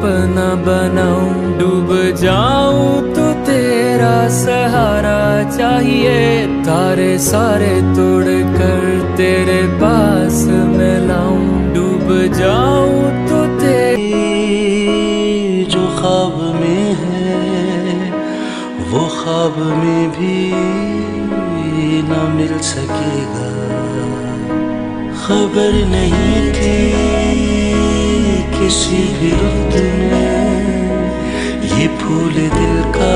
अपना बनाऊं, डूब जाऊं तो तेरा सहारा चाहिए, तारे सारे तोड़ कर तेरे पास मैं लाऊं, डूब जाऊं तो तेरी जो ख्वाब में है वो ख्वाब में भी ना मिल सकेगा। खबर नहीं थी किसी भी रुत में ये फूल दिल का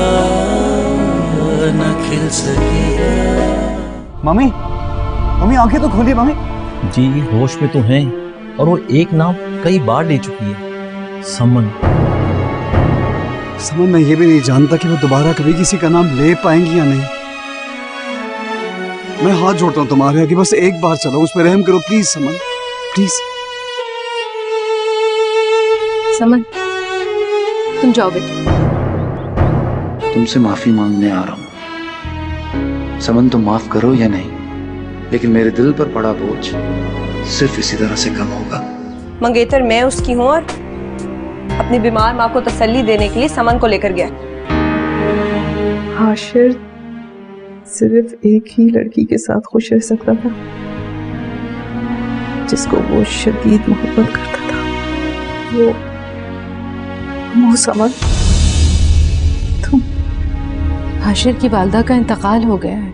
न खिल सकेगा। मम्मी, मम्मी आंखें तो खोलिए मम्मी। जी होश में तो हैं, और वो एक नाम कई बार ले चुकी है, समन। समन, मैं ये भी नहीं जानता कि वो दोबारा कभी किसी का नाम ले पाएंगी या नहीं। मैं हाथ जोड़ता हूँ तुम्हारे आगे, बस एक बार चलो, उस पर रहम करो प्लीज समन, प्लीज। समन, तुम जाओ बेटा। तुमसे माफी मांगने आ रहा हूं। समन, तुम माफ करो या नहीं, लेकिन मेरे दिल पर पड़ा बोझ सिर्फ इसी तरह से कम होगा। मंगेतर मैं उसकी हूं और अपनी बीमार माँ को तसल्ली देने के लिए समन को लेकर गया। हाशिर सिर्फ एक ही लड़की के साथ खुश रह सकता था, जिसको वो शदीद मोहब्बत करता था। वो समन। तुम। हाशिर की वालदा का इंतकाल हो गया है।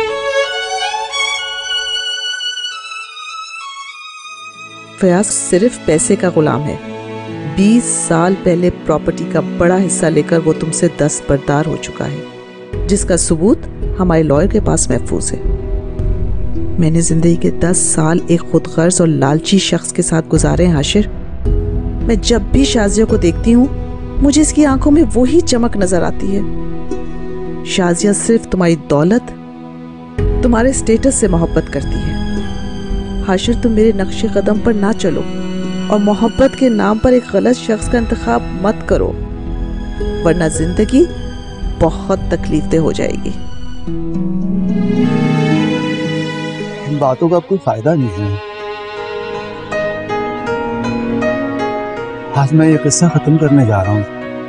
फयाज सिर्फ पैसे का गुलाम है। 20 साल पहले प्रॉपर्टी का बड़ा हिस्सा लेकर वो तुमसे दस्तबरदार हो चुका है, जिसका सबूत हमारे लॉयर के पास महफूज है। मैंने जिंदगी के 10 साल एक खुदगर्ज और लालची शख्स के साथ गुजारे हैं हाशिर। मैं जब भी शाजिया को देखती हूँ मुझे इसकी आंखों में वही चमक नजर आती है। शाजिया सिर्फ तुम्हारी दौलत, तुम्हारे स्टेटस से मोहब्बत करती है। हाशिर, तुम मेरे नक्शे कदम पर ना चलो और मोहब्बत के नाम पर एक गलत शख्स का इंतखाब मत करो, वरना जिंदगी बहुत तकलीफदेह हो जाएगी। इन बातों का कोई फायदा नहीं है। आज मैं ये किस्सा खत्म करने जा रहा हूँ।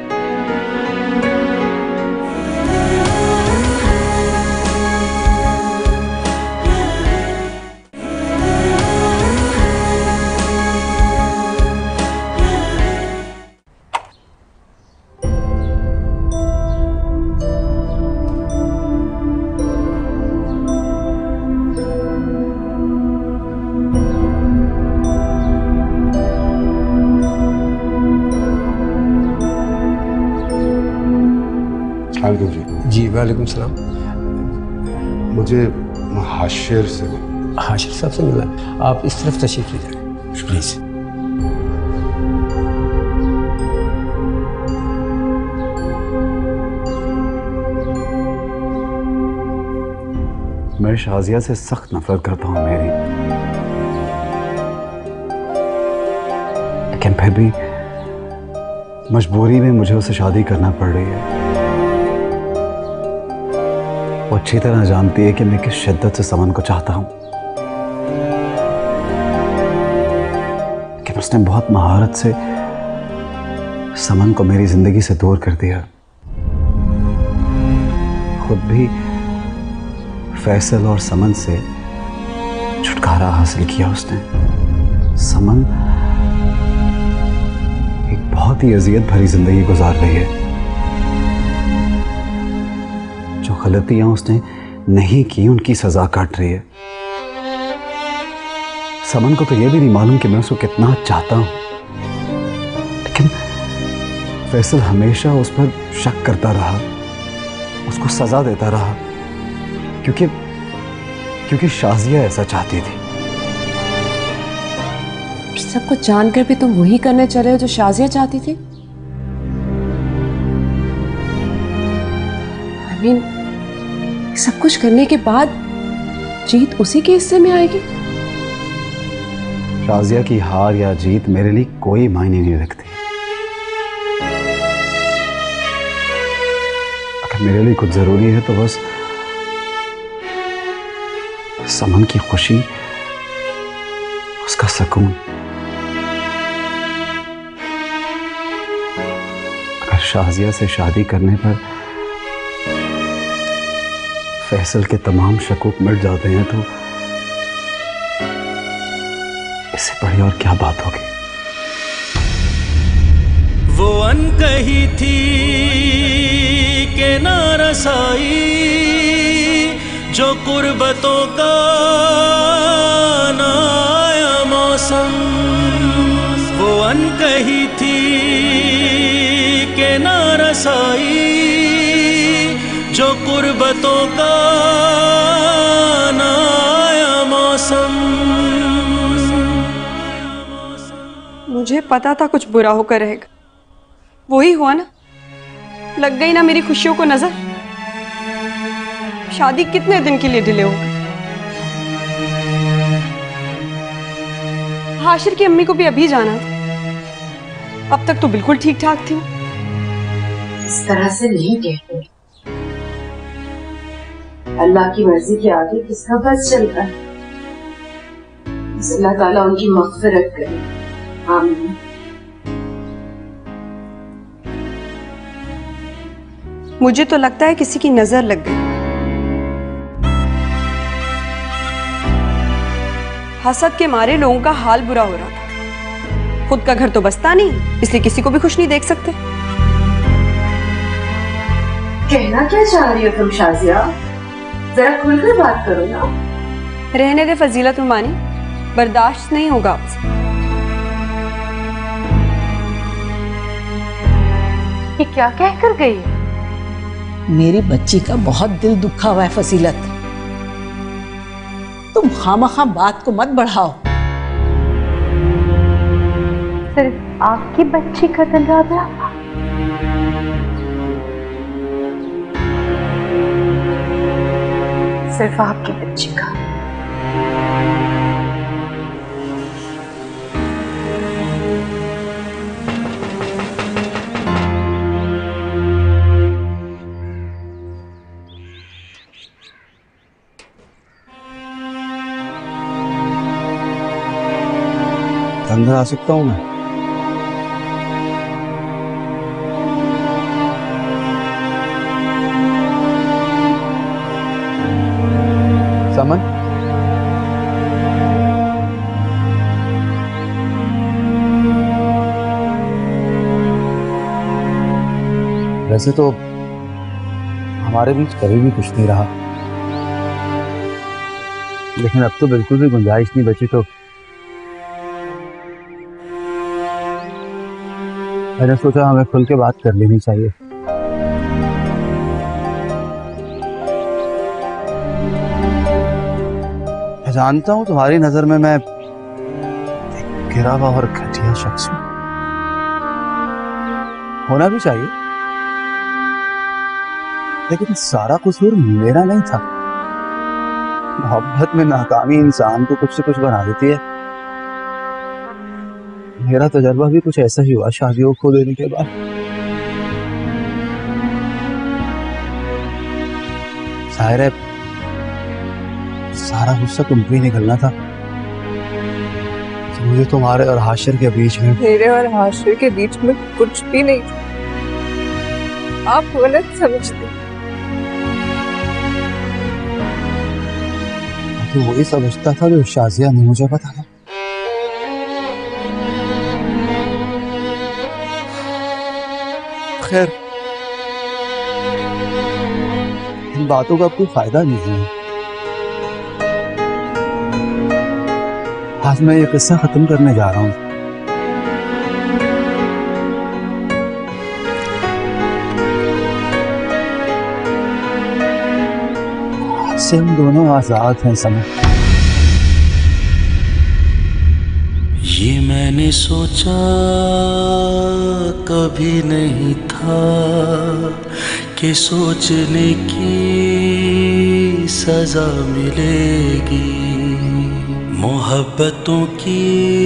जी वालेकुम सलाम। मुझे हाशिर से हाशिर साहब से मिलना, आप इस तरफ तशरीफ ले जाएं प्लीज। मैं शाजिया से सख्त नफरत करता हूँ मेरी, लेकिन फिर भी मजबूरी में मुझे उससे शादी करना पड़ रही है। वो अच्छी तरह जानती है कि मैं किस शिद्दत से समन को चाहता हूं, लेकिन उसने बहुत महारत से समन को मेरी जिंदगी से दूर कर दिया। खुद भी फैसल और समन से छुटकारा हासिल किया उसने। समन एक बहुत ही अजियत भरी जिंदगी गुजार रही है। जो गलतियां उसने नहीं की उनकी सजा काट रही है। समन को तो यह भी नहीं मालूम कि मैं उसको कितना चाहता हूं, लेकिन फैसल हमेशा उस पर शक करता रहा, उसको सजा देता रहा, क्योंकि शाजिया ऐसा चाहती थी। सब कुछ जानकर भी तुम वही करने चले हो जो शाजिया चाहती थी। I mean, सब कुछ करने के बाद जीत उसी के हिस्से में आएगी। शाजिया की हार या जीत मेरे लिए कोई मायने नहीं रखती। अगर मेरे लिए कुछ जरूरी है तो बस समन की खुशी, उसका सुकून। शाजिया से शादी करने पर फैसल के तमाम शकूक मिट जाते हैं तो इससे बड़ी और क्या बात होगी। वो अनकही थी के ना रसाई जो कुर्बतों का ना आया मौसम। वो अनकही थी के ना रसाई जो कुर्बतों का ना आया मौसम। मुझे पता था कुछ बुरा होकर रहेगा, वही हुआ ना। लग गई ना मेरी खुशियों को नजर। शादी कितने दिन के लिए डिले हो गई। हाशिर की अम्मी को भी अभी जाना था, अब तक तो बिल्कुल ठीक ठाक थी। इस तरह से नहीं कहते, अल्लाह की मर्जी के आगे किसका बस चलता है। अल्लाह ताला उनकी मग़फ़िरत करे, आमीन। मुझे तो लगता है किसी की नजर लग गई। हसद के मारे लोगों का हाल बुरा हो रहा था। खुद का घर तो बसता नहीं, इसलिए किसी को भी खुश नहीं देख सकते। कहना क्या चाह रही हो तुम शाजिया? जरा खुलकर बात करो ना। रहने दे फजीलत रुमानी, बर्दाश्त नहीं होगा आपसे। ये क्या कहकर गई? मेरी बच्ची का बहुत दिल दुखा हुआ है फजीलत, तुम खामखा बात को मत बढ़ाओ। सिर्फ आपकी बच्ची का दिल राबिया? सिर्फ आपकी बच्ची का? अंदर आ सकता हूं मैं? समन, वैसे तो हमारे बीच कभी भी कुछ नहीं रहा, लेकिन अब तो बिल्कुल भी गुंजाइश नहीं बची। तो मैंने सोचा हमें खुल के बात कर लेनी चाहिए। मैं जानता हूं तुम्हारी नजर में मैं एक गिरा हुआ और घटिया शख्स हूं, होना भी चाहिए, लेकिन सारा कसूर मेरा नहीं था। मोहब्बत में नाकामी इंसान को कुछ से कुछ बना देती है। मेरा तजर्बा भी कुछ ऐसा ही हुआ शादियों को देने के बाद। जाहिर है सारा गुस्सा तुम पे ही निकलना था। मुझे तुम्हारे और हाशिर के बीच में, मेरे और हाशिर के बीच में कुछ भी नहीं था, आप गलत समझते। तो वही समझता था जो शाजिया ने मुझे बताया। खैर, इन बातों का कोई फायदा नहीं है। आज मैं ये किस्सा खत्म करने जा रहा हूं। आज से हम दोनों आजाद हैं समय। ये मैंने सोचा कभी नहीं था कि सोचने की सजा मिलेगी। मोहब्बतों की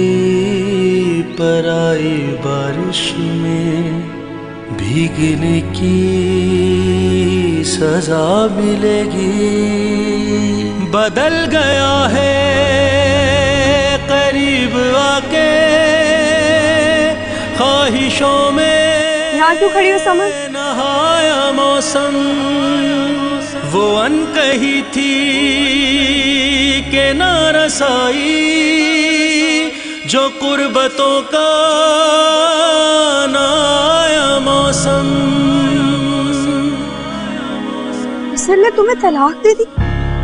पराई बारिश में भीगने की सजा मिलेगी। बदल गया है करीब आके ख्वाहिशों में। यहाँ क्यों खड़ी हो समन? नहाया मौसम वो अनकही थी के ना रसाई जो कुर्बतों का नाया मौसम। फैसल ने तुम्हें तलाक दे दी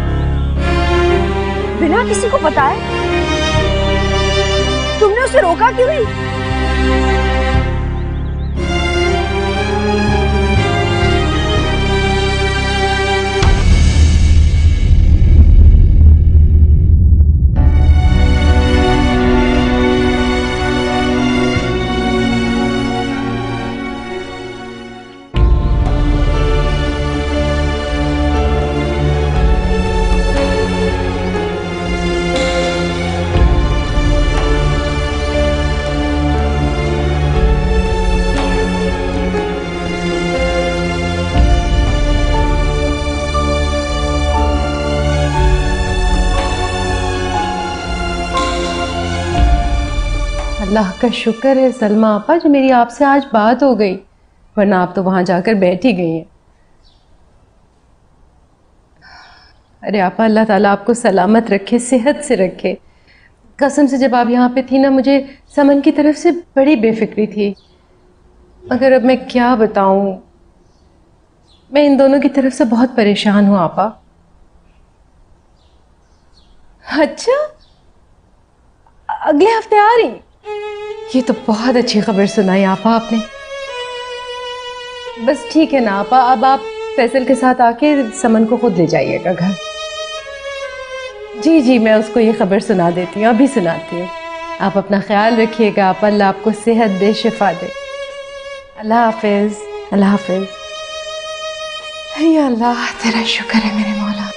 बिना किसी को बताए? तुमने उसे रोका क्यों नहीं? अल्लाह का शुक्र है सलमा आपा जो मेरी आपसे आज बात हो गई, वरना आप तो वहां जाकर बैठ ही गई हैं। अरे आपा अल्लाह ताला आपको सलामत रखे, सेहत से रखे। कसम से जब आप यहाँ पे थी ना, मुझे समन की तरफ से बड़ी बेफिक्री थी, मगर अब मैं क्या बताऊँ, मैं इन दोनों की तरफ से बहुत परेशान हूँ आपा। अच्छा, अगले हफ्ते आ रही? ये तो बहुत अच्छी खबर सुनाई आपा आपने। बस ठीक है ना आपा, अब आप फैसल के साथ आके समन को खुद ले जाइएगा घर। जी जी, मैं उसको ये खबर सुना देती हूँ, अभी सुनाती हूँ। आप अपना ख्याल रखिएगा आप, अल्लाह आपको सेहत दे, शिफा दे। अल्लाह हाफिज, अल्लाह हाफिज। या अल्लाह तेरा शुक्र है मेरे मौला।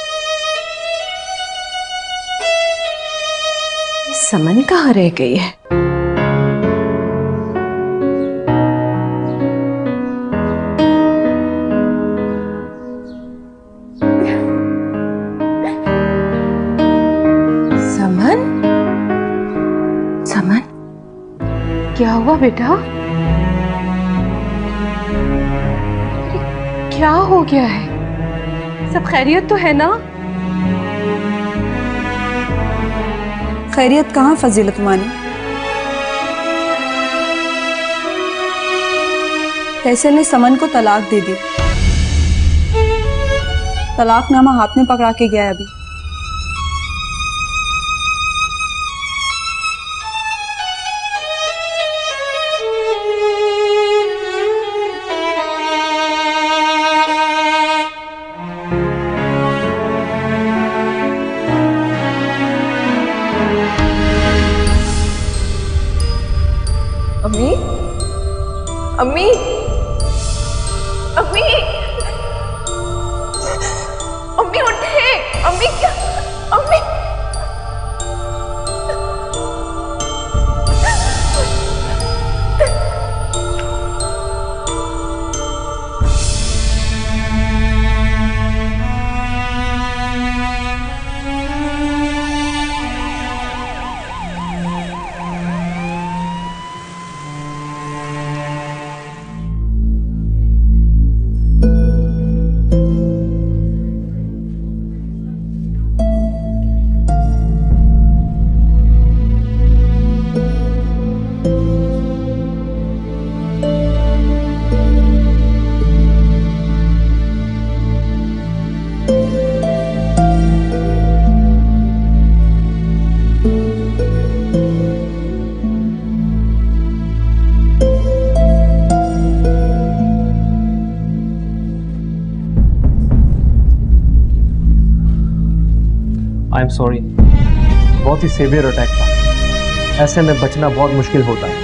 समन कहाँ रह गई है? समन, समन, क्या हुआ बेटा? क्या हो गया है? सब खैरियत तो है ना? खैरियत कहाँ फजीलत मानी? फैसल ने समन को तलाक दे दी। तलाकनामा हाथ में पकड़ा के गया अभी। अम्मी, अम्मी, अम्मी, अम्मी उठे, अम्मी क्या, अम्मी, आई एम सॉरी, बहुत ही सीवियर अटैक था, ऐसे में बचना बहुत मुश्किल होता है।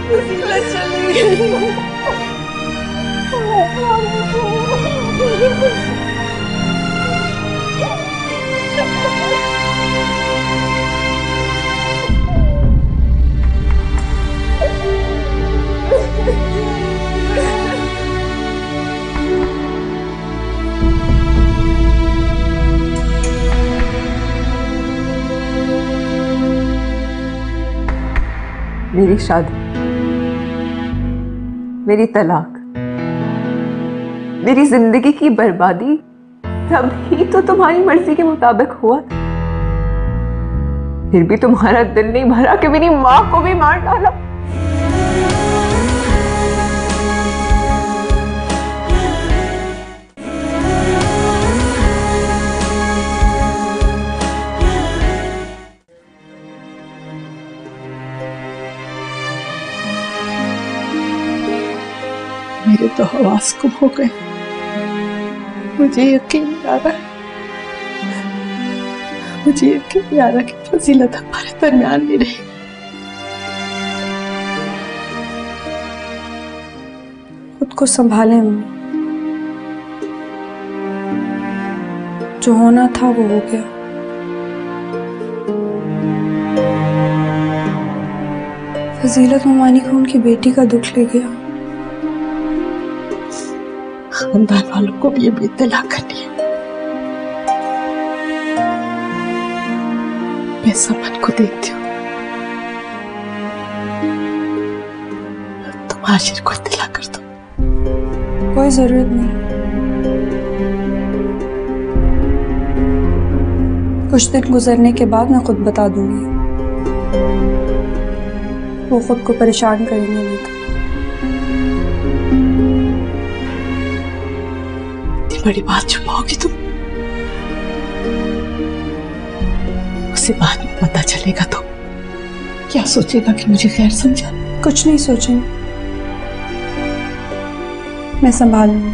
चली गई। मेरी शादी, मेरी तलाक, मेरी जिंदगी की बर्बादी सब ही तो तुम्हारी मर्जी के मुताबिक हुआ था। फिर भी तुम्हारा दिल नहीं भरा कि मेरी माँ को भी मार डाला। मेरे तो हवास गुम हो गए। मुझे यकीन नहीं आ रहा है, मुझे यकीन नहीं आ रहा कि फजीलत हमारे दरमियान नहीं रही। खुद को संभालें मम्मी, जो होना था वो हो गया। फजीलत ममानी को उनकी बेटी का दुख ले गया। खानदान वालों को भी ये बेतला करनी है। मैं समन को देखती हूँ, तुम आशिर को इत्तला कर दो। कोई जरूरत नहीं, कुछ दिन गुजरने के बाद मैं खुद बता दूंगी। वो खुद को परेशान करेंगे नहीं। बड़ी बात छुपाओगी तुम, उसे बाद में पता चलेगा तो क्या सोचेगा कि मुझे खैर समझा। कुछ नहीं सोचेंगे, मैं संभाल लूंगी।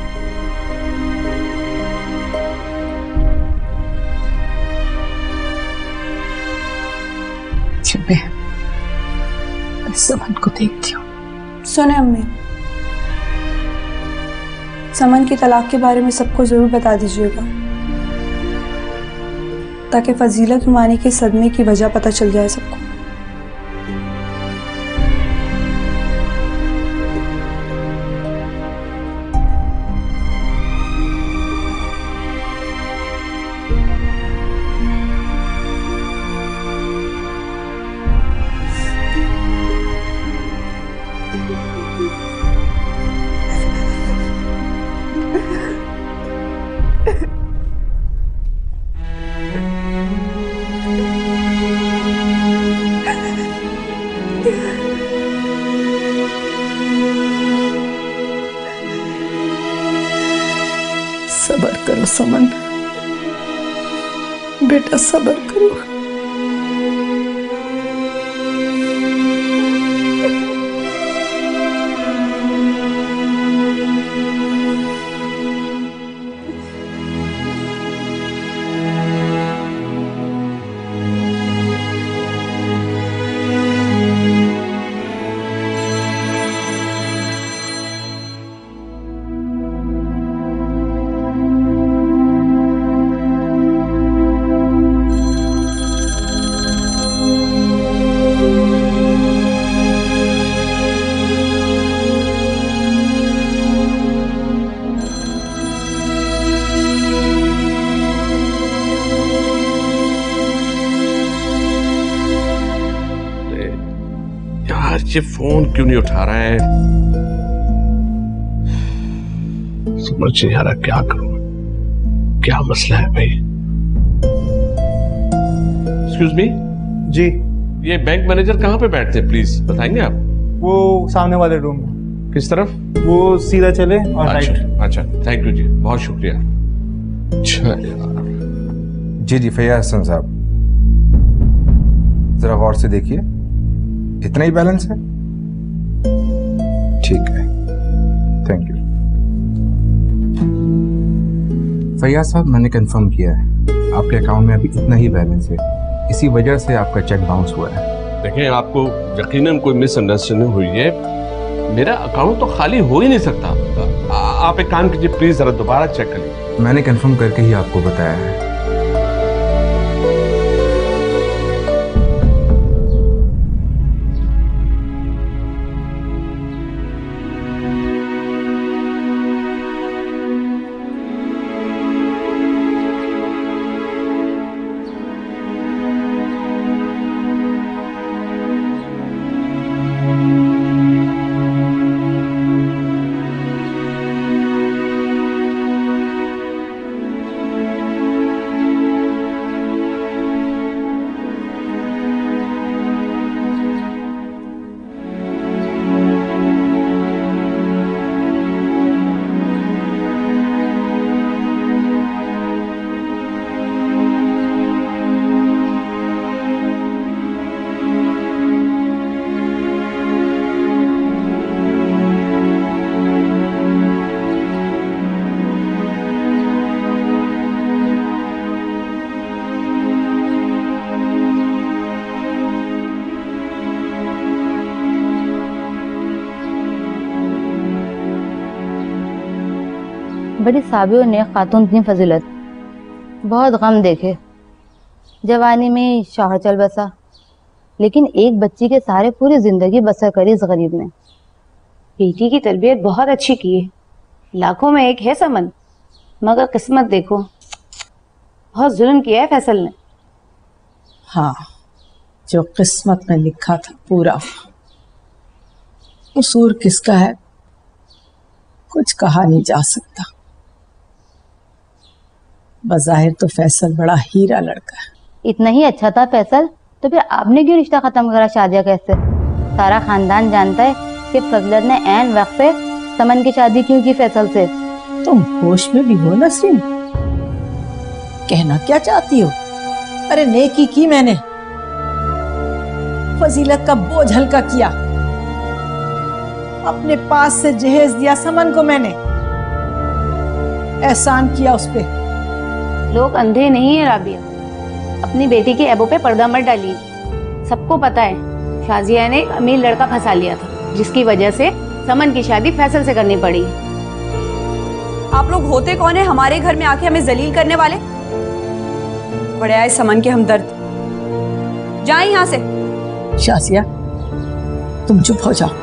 मैं समन को देखती हूँ। सुने अम्मी, समन की तलाक के बारे में सबको जरूर बता दीजिएगा, ताकि फजीलत मानी के सदमे की वजह पता चल जाए सबको। सब्र करो समन, बेटा सब्र करो। ये फोन क्यों नहीं उठा रहा है? समझ नहीं आ रहा क्या करूं, क्या मसला है भाई? एक्सक्यूज मी जी, ये बैंक मैनेजर कहाँ पे बैठते हैं, प्लीज बताएंगे आप? वो सामने वाले रूम में। किस तरफ? वो सीधा चले और राइट। अच्छा, थैंक यू जी, बहुत शुक्रिया। अच्छा जी फैयाज हसन साहब, जरा गौर से देखिए, इतना ही बैलेंस है? ठीक है, थैंक यू। फैयाज साहब, मैंने कंफर्म किया है आपके अकाउंट में अभी इतना ही बैलेंस है, इसी वजह से आपका चेक बाउंस हुआ है। देखें, आपको यकीनन कोई मिसअंडरस्टैंडिंग हुई है। मेरा अकाउंट तो खाली हो ही नहीं सकता। आप एक काम कीजिए प्लीज, जरा दोबारा चेक करिए। मैंने कंफर्म करके ही आपको बताया है। बड़ी साबी और नेक खातून थी फजीलत। बहुत गम देखे, जवानी में शौहर चल बसा, लेकिन एक बच्ची के सहारे पूरी जिंदगी बसर करी इस गरीब ने। बेटी की तरबियत बहुत अच्छी की है, लाखों में एक है समन, मगर किस्मत देखो, बहुत जुल्म किया है फैसल ने। हाँ, जो किस्मत में लिखा था पूरा हुआ। कसूर किसका है कुछ कहा नहीं जा सकता। बज़ाहिर तो फैसल बड़ा हीरा लड़का है। इतना ही अच्छा था फैसल, तो फिर आपने क्यों रिश्ता खत्म करा शादिया कैसे? सारा खानदान जानता है कि फजलत ने ऐन वक्त पे समन की शादी क्यों की फैसल से। तुम होश में भी हो नसरीन? कहना क्या चाहती हो? अरे नेकी की मैंने, फजीलत का बोझ हल्का किया, अपने पास से जहेज दिया समन को मैंने, एहसान किया उस पे। लोग अंधे नहीं है राबिया, अपनी बेटी के ऐबों पे पर्दा मत डालिए। सबको पता है शाजिया ने एक अमीर लड़का फंसा लिया था, जिसकी वजह से समन की शादी फैसल से करनी पड़ी। आप लोग होते कौन है हमारे घर में आके हमें जलील करने वाले? बड़े आए समन के हमदर्द, जाए यहाँ से। शाजिया तुम चुप हो जाओ।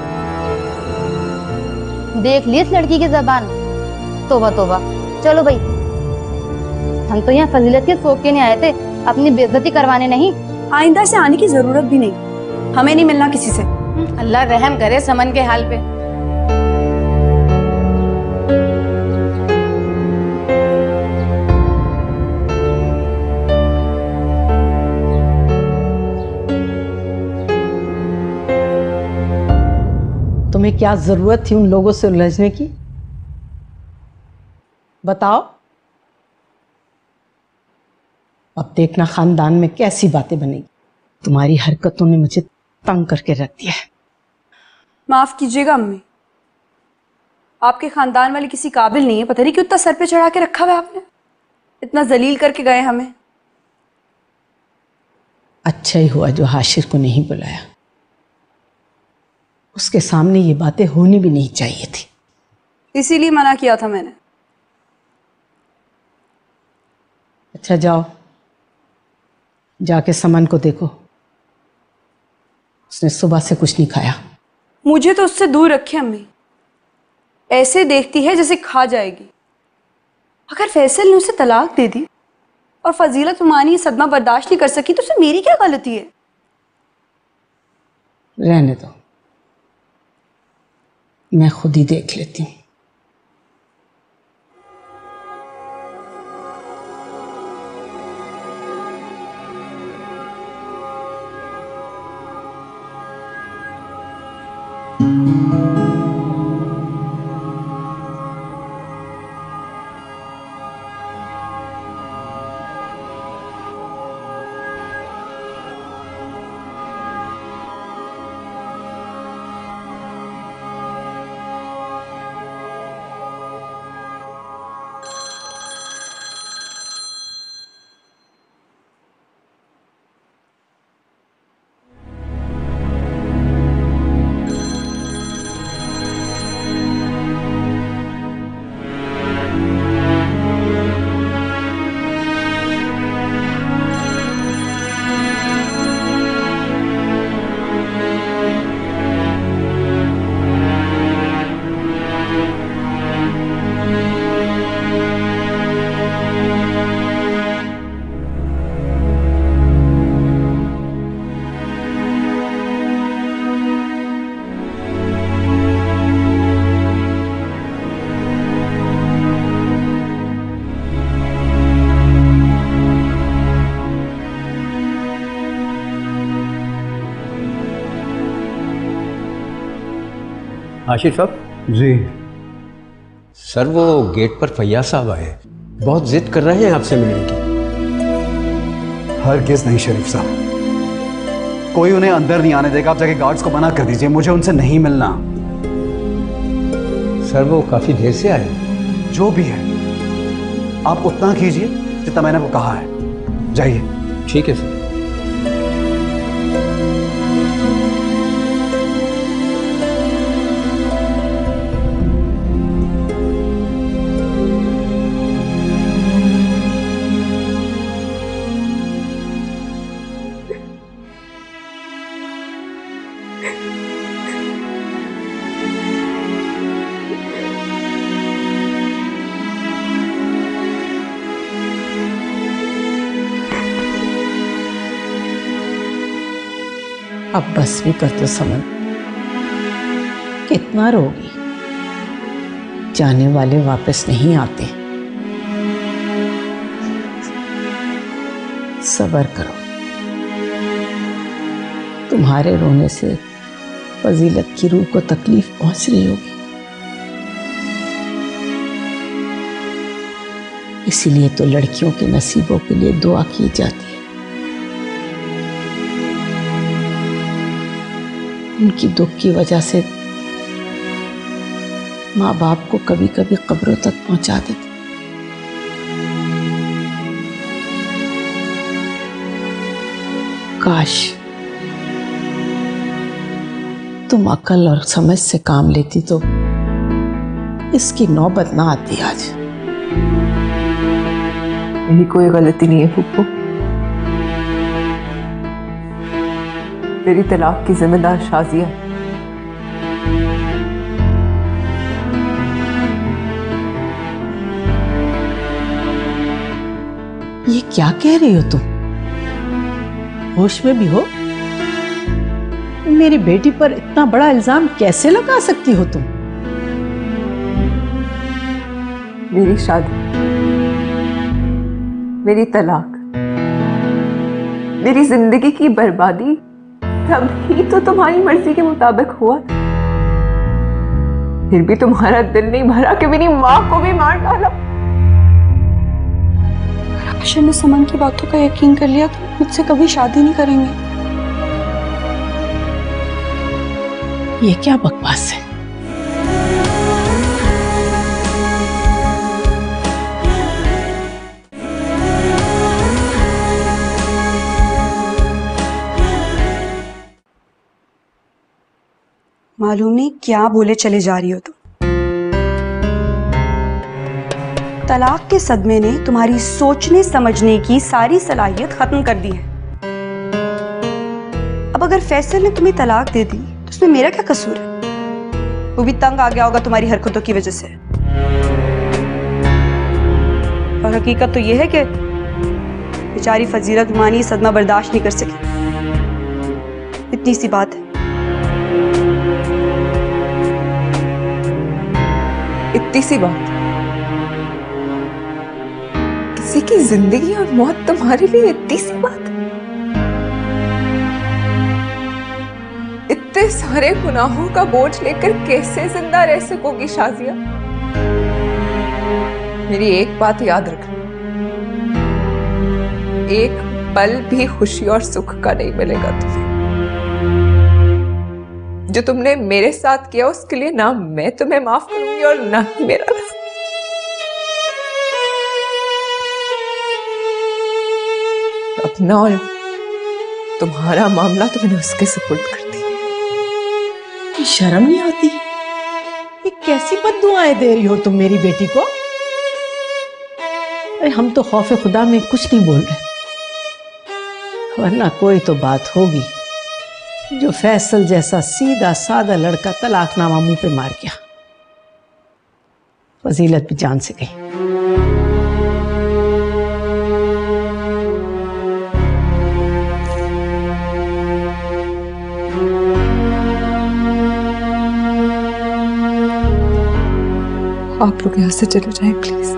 देख ली इस लड़की की जबान, तोबा तोबा। चलो भाई, हम तो यहाँ फजीलत के शौक के नहीं आए थे, अपनी बेइज्जती करवाने नहीं। आइंदा से आने की जरूरत भी नहीं, हमें नहीं मिलना किसी से। अल्लाह रहम करे समन के हाल पे। तुम्हें क्या जरूरत थी उन लोगों से उलझने की? बताओ। अब देखना खानदान में कैसी बातें बनेगी। तुम्हारी हरकतों ने मुझे तंग करके रख दिया है। माफ कीजिएगा अम्मी, आपके खानदान वाले किसी काबिल नहीं है। पता नहीं क्यों इतना सर पे चढ़ा के रखा हुआ है आपने, इतना जलील करके गए हमें। अच्छा ही हुआ जो हाशिर को नहीं बुलाया, उसके सामने ये बातें होनी भी नहीं चाहिए थी। इसीलिए मना किया था मैंने। अच्छा जाओ, जाके समन को देखो, उसने सुबह से कुछ नहीं खाया। मुझे तो उससे दूर रखे अम्मी, ऐसे देखती है जैसे खा जाएगी। अगर फैसल ने उसे तलाक दे दी और फजीलत उमानी सदमा बर्दाश्त नहीं कर सकी, तो उसे मेरी क्या गलती है? रहने दो, मैं खुद ही देख लेती हूँ। आशिफ साहब। जी सर, वो गेट पर फैयाज साहब आए, बहुत जिद कर रहे हैं आपसे मिलने की। हरगिज़ नहीं शरीफ साहब, कोई उन्हें अंदर नहीं आने देगा। आप जाके गार्ड्स को मना कर दीजिए, मुझे उनसे नहीं मिलना। सर, वो काफी देर से आए। जो भी है आप उतना कीजिए जितना मैंने वो कहा है। जाइए। ठीक है सर। अब बस भी कर दो समन, कितना रोगी। जाने वाले वापस नहीं आते, सब्र करो। तुम्हारे रोने से फजीलत की रूह को तकलीफ पहुंच रही होगी, इसीलिए तो लड़कियों के नसीबों के लिए दुआ की जाती है। उनकी दुख की वजह से माँ बाप को कभी कभी कब्रों तक पहुंचा देते। काश तुम अकल और समझ से काम लेती तो इसकी नौबत ना आती आज। मेरी कोई गलती नहीं है फूफू, मेरी तलाक की जिम्मेदार शाजिया है। ये क्या कह रही हो तुम? होश में भी हो? मेरी बेटी पर इतना बड़ा इल्जाम कैसे लगा सकती हो तुम? मेरी शादी, मेरी तलाक, मेरी जिंदगी की बर्बादी तभी तो तुम्हारी मर्जी के मुताबिक हुआ था। फिर भी तुम्हारा दिल नहीं भरा कि मेरी माँ को भी मार डाला। आशा ने समन की बातों का यकीन कर लिया तो मुझसे कभी शादी नहीं करेंगे। ये क्या बकवास है? मालूम नहीं क्या बोले चले जा रही हो तुम। तलाक के सदमे ने तुम्हारी सोचने समझने की सारी सलाहियत खत्म कर दी है। अब अगर फैसल ने तुम्हें तलाक दे दी तो उसमें मेरा क्या कसूर है? वो भी तंग आ गया होगा तुम्हारी हरकतों की वजह से। और हकीकत तो यह है कि बेचारी फजीलत रुमानी सदमा बर्दाश्त नहीं कर सकी। इतनी सी बात है। इतनी सी बात, किसी की जिंदगी और मौत तुम्हारे लिए इतनी सी बात? इतने सारे गुनाहों का बोझ लेकर कैसे जिंदा रह सकोगी शाजिया? मेरी एक बात याद रखना, एक पल भी खुशी और सुख का नहीं मिलेगा तुम्हें। जो तुमने मेरे साथ किया उसके लिए ना मैं तुम्हें माफ करूंगी और ना ही मेरा रब। अपना और तुम्हारा मामला तो मैंने उसके सुपुर्द कर दिया। शर्म नहीं आती? ये कैसी बद्दुआएं दे रही हो तुम मेरी बेटी को? अरे हम तो खौफे खुदा में कुछ नहीं बोल रहे, वरना कोई तो बात होगी जो फैसल जैसा सीधा साधा लड़का तलाकनामा मुंह पे मार गया। फजीलत भी जान से गई। आप लोग यहाँ से चले जाएं प्लीज।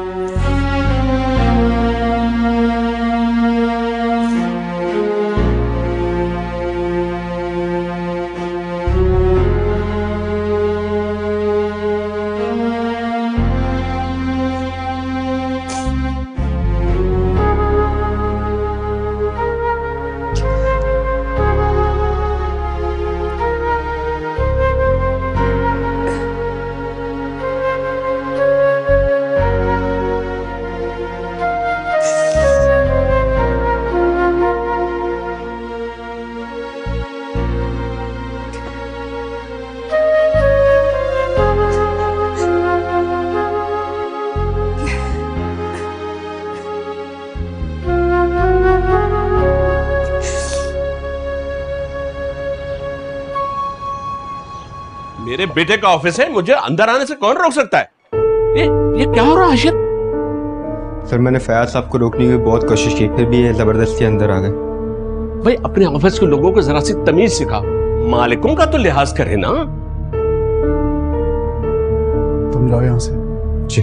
मेरे बेटे का ऑफिस है, मुझे अंदर आने से कौन रोक सकता है? ये क्या हो रहा है आशिर? सर मैंने फयाज साहब को रोकने की बहुत कोशिश की, फिर भी ये जबरदस्ती अंदर आ गए। भाई अपने ऑफिस के लोगों को जरा सी तमीज सिखा, मालिकों का तो लिहाज करे ना। तुम जाओ यहां से। जी।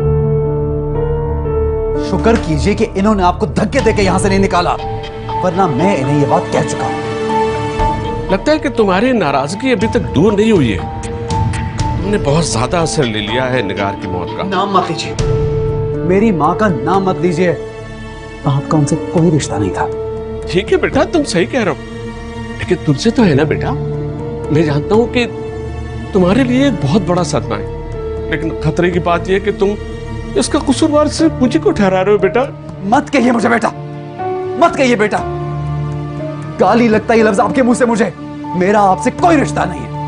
शुक्र कीजिए कि इन्होंने आपको धक्के देके यहां से नहीं निकाला, वरना मैं इन्हें ये बात कह चुका हूं। लगता है कि तुम्हारी नाराजगी अभी तक दूर नहीं हुई है। तुमने बहुत ज्यादा असर ले लिया है निगार की मौत का। नाम मत लीजिए, मेरी माँ का नाम मत लीजिए। आपका उनसे कोई रिश्ता नहीं था। ठीक है बेटा, तुम सही कह रहे हो, लेकिन तुमसे तो है ना बेटा। मैं जानता हूं कि तुम्हारे लिए एक बहुत बड़ा सदमा है, लेकिन खतरे की बात यह है कि तुम इसका कसूरवार सिर्फ मुझे को ठहरा रहे हो बेटा। मत कहिए मुझे बेटा, मत कहिए बेटा। गाली लगता है ये लफ्ज आपके मुंह से मुझे। मेरा आपसे कोई रिश्ता नहीं है।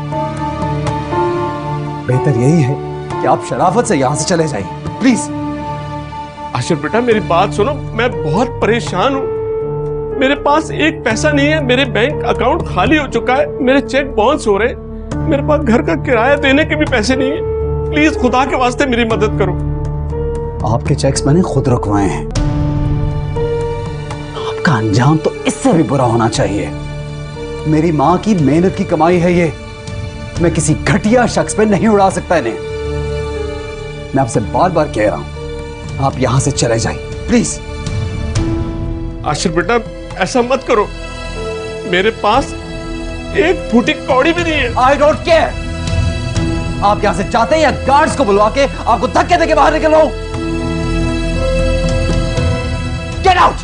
बेहतर यही है कि आप शराफत से यहां से चले जाइए, प्लीज। आशिर बेटा मेरी बात सुनो, मैं बहुत परेशान हूं। मेरे पास एक पैसा नहीं है, मेरे बैंक अकाउंट खाली हो चुका है, मेरे चेक बाउंस हो रहे, मेरे पास घर का किराया देने के भी पैसे नहीं है। प्लीज खुदा के वास्ते मेरी मदद करो। आपके चेक्स मैंने खुद रुकवाए हैं। आपका अंजाम तो इससे भी बुरा होना चाहिए। मेरी मां की मेहनत की कमाई है ये, मैं किसी घटिया शख्स पे नहीं उड़ा सकता इन्हें। मैं आपसे बार बार कह रहा हूं, आप यहां से चले जाइए प्लीज। आशिर बेटा ऐसा मत करो, मेरे पास एक फूटी कौड़ी भी नहीं है। I don't care. आप यहां से जाते हैं या गार्ड्स को बुलवा के आपको धक्के देके बाहर निकलो। Get out.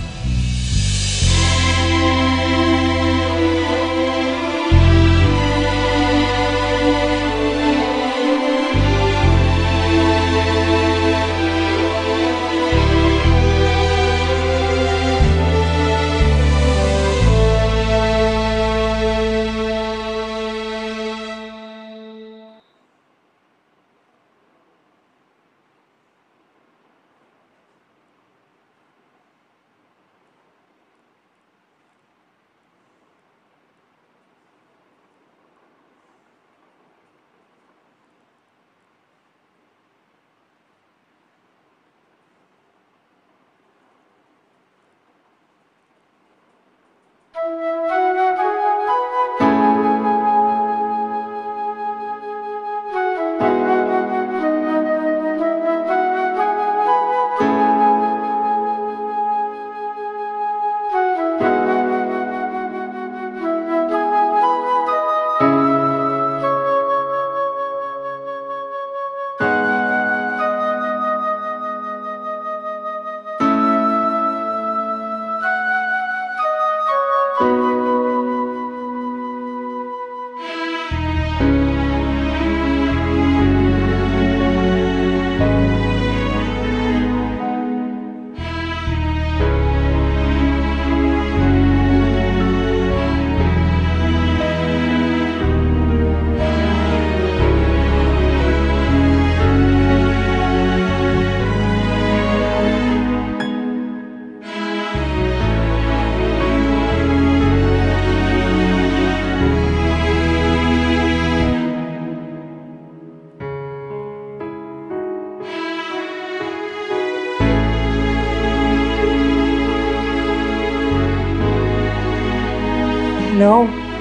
हेलो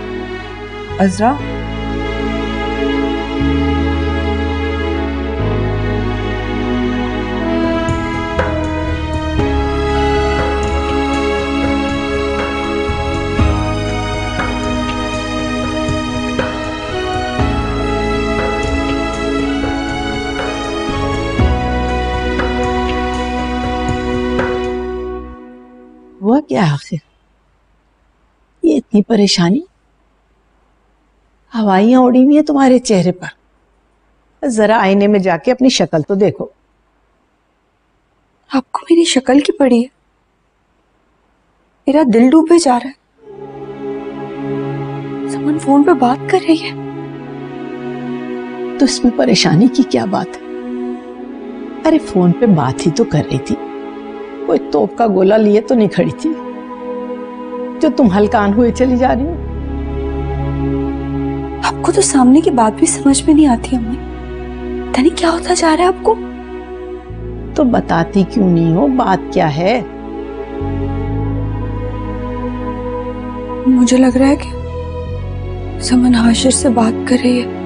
अज़रा, हुआ क्या आखिर? ये इतनी परेशानी, हवाइयां उड़ी हुई है तुम्हारे चेहरे पर। जरा आईने में जाके अपनी शक्ल तो देखो। आपको मेरी शक्ल की पड़ी है? मेरा दिल डूबे जा रहा है। समन फोन पे बात कर रही है। तो इसमें परेशानी की क्या बात है? अरे फोन पे बात ही तो कर रही थी, कोई तोप का गोला लिए तो नहीं खड़ी थी जो तुम हलकान हुए चली जा रही हो। आपको तो सामने की बात भी समझ में नहीं आती अम्मी। पता नहीं क्या होता जा रहा है आपको। तो बताती क्यों नहीं हो, बात क्या है? मुझे लग रहा है कि समन हाशिर से बात कर रही है,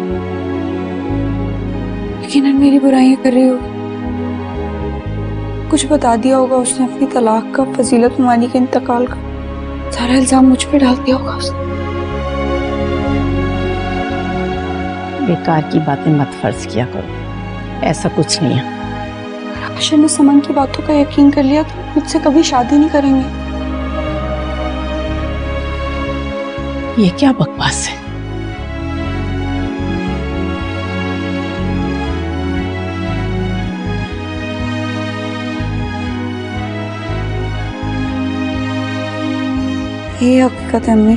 लेकिन मेरी बुराइयां कर रही होगी। कुछ बता दिया होगा उसने अपनी तलाक का, फजीलत नुमानी के इंतकाल का। सारा इल्जाम मुझ पे डाल दिया होगा उसने। बेकार की बातें मत फर्ज किया करो, ऐसा कुछ नहीं है। हाशिर ने समन की बातों का यकीन कर लिया तो मुझसे कभी शादी नहीं करेंगे। ये क्या बकवास है? ये हकीकत है अम्मी।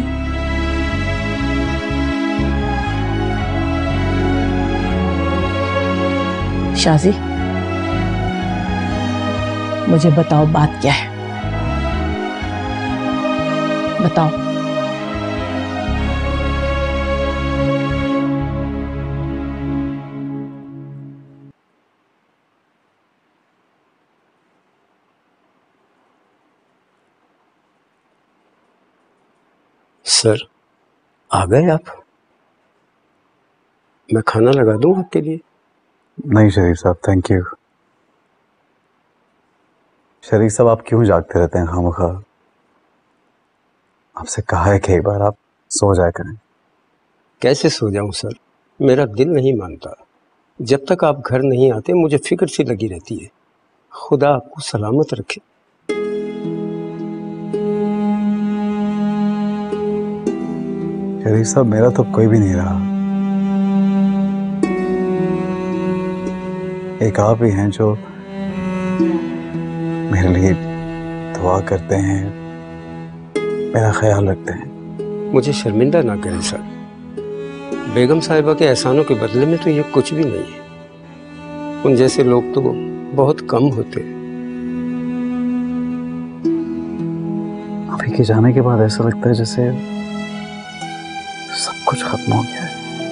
शाजी, मुझे बताओ बात क्या है, बताओ। सर, आ गए आप? मैं खाना लगा दूं आपके लिए? नहीं शरीफ साहब, थैंक यू। शरीफ साहब, आप क्यों जागते रहते हैं खामखा? आपसे कहा है कि एक बार आप सो जाया करें। कैसे सो जाऊं सर, मेरा दिल नहीं मानता। जब तक आप घर नहीं आते मुझे फिक्र सी लगी रहती है। खुदा आपको सलामत रखे। शरीफ साहब, मेरा तो कोई भी नहीं रहा। एक आप ही हैं जो मेरे लिए दुआ करते हैं, मेरा ख्याल रखते हैं। मुझे शर्मिंदा ना करें सर। बेगम साहिबा के एहसानों के बदले में तो ये कुछ भी नहीं है। उन जैसे लोग तो बहुत कम होते। अभी के जाने के बाद ऐसा लगता है जैसे सब कुछ खत्म हो गया है।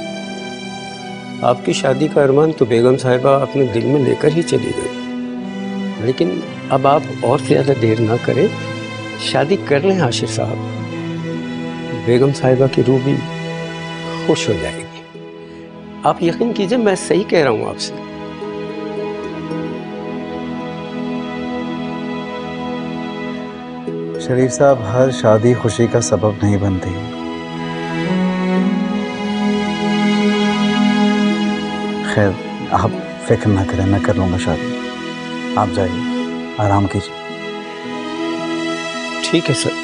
आपकी शादी का अरमान तो बेगम साहिबा अपने दिल में लेकर ही चली गई, लेकिन अब आप और ज्यादा देर ना करें, शादी कर लें हाशिर साहब। बेगम साहिबा की रूह भी खुश हो जाएगी। आप यकीन कीजिए, मैं सही कह रहा हूं आपसे। शरीफ साहब, हर शादी खुशी का सबब नहीं बनती। खैर, आप फिक्र ना करें, मैं कर लूंगा शादी। आप जाइए, आराम कीजिए। ठीक है सर।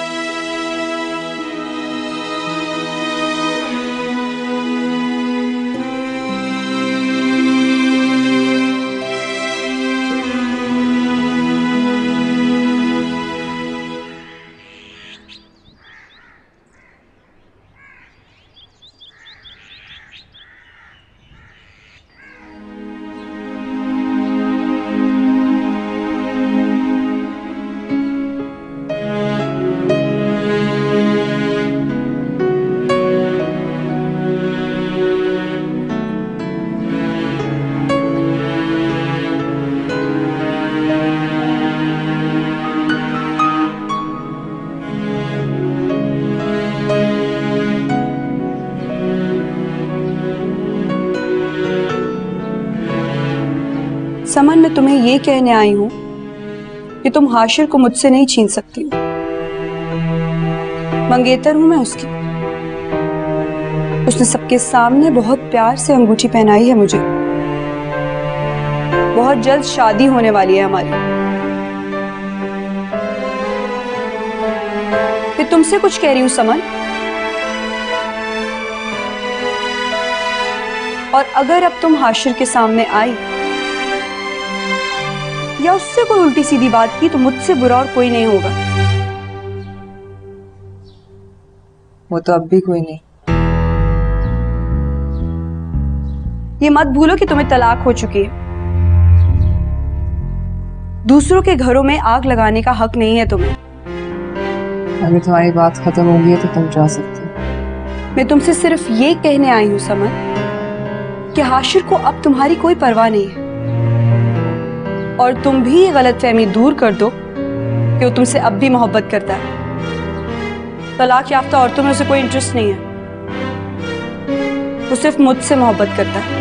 समन, मैं तुम्हें ये कहने आई हूं कि तुम हाशिर को मुझसे नहीं छीन सकती हो। मंगेतर हूं मैं उसकी। उसने सबके सामने बहुत प्यार से अंगूठी पहनाई है मुझे। बहुत जल्द शादी होने वाली है हमारी। फिर तुमसे कुछ कह रही हूं समन। और अगर अब तुम हाशिर के सामने आई या उससे कोई उल्टी सीधी बात की तो मुझसे बुरा और कोई नहीं होगा। वो तो अब भी कोई नहीं। ये मत भूलो कि तुम्हें तलाक हो चुकी है। दूसरों के घरों में आग लगाने का हक नहीं है तुम्हें। अगर तुम्हारी बात खत्म हो गई है तो तुम जा सकते हो। मैं तुमसे सिर्फ ये कहने आई हूं समन कि हाशिर को अब तुम्हारी कोई परवाह नहीं है, और तुम भी ये गलतफहमी दूर कर दो कि वो तुमसे अब भी मोहब्बत करता है। तलाक याफ्ता औरतों में उसे कोई इंटरेस्ट नहीं है, वो सिर्फ मुझसे मोहब्बत करता है।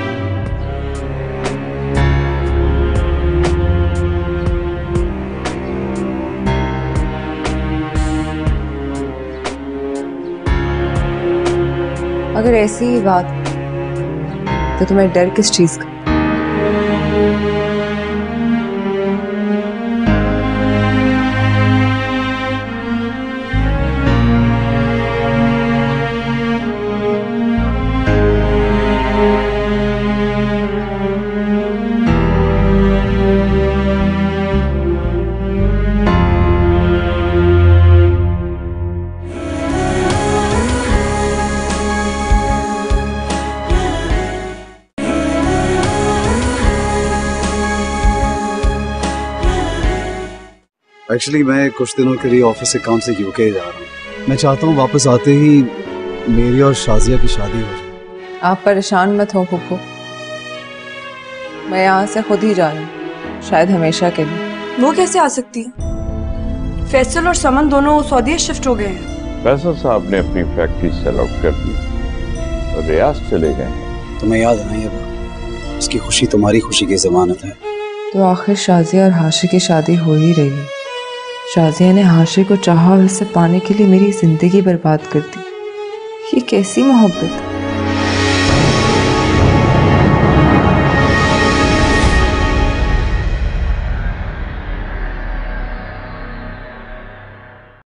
अगर ऐसी ही बात तो तुम्हें डर किस चीज का? एक्चुअली मैं कुछ दिनों के लिए ऑफिस से काम से यूके जा रहा हूँ। मैं चाहता हूँ वापस आते ही मेरी और शाजिया की शादी हो जाए। आप परेशान मत हो फूफू, मैं यहाँ से खुद ही जा रही हूँ, शायद हमेशा के लिए। वो कैसे आ सकती है? फैसल और समन दोनों सऊदी शिफ्ट हो गए हैं। फैसल साहब ने अपनी फैक्ट्री सेल आउट कर दी और रियाज चले गए। तुम्हें याद है ना ये बात? उसकी खुशी तुम्हारी खुशी की जमानत है। तो आखिर शाजिया और हाशिर की शादी हो ही रही है। शाजिया ने हाशिर को चाहा और उसे पाने के लिए मेरी जिंदगी बर्बाद कर दी। ये कैसी मोहब्बत है?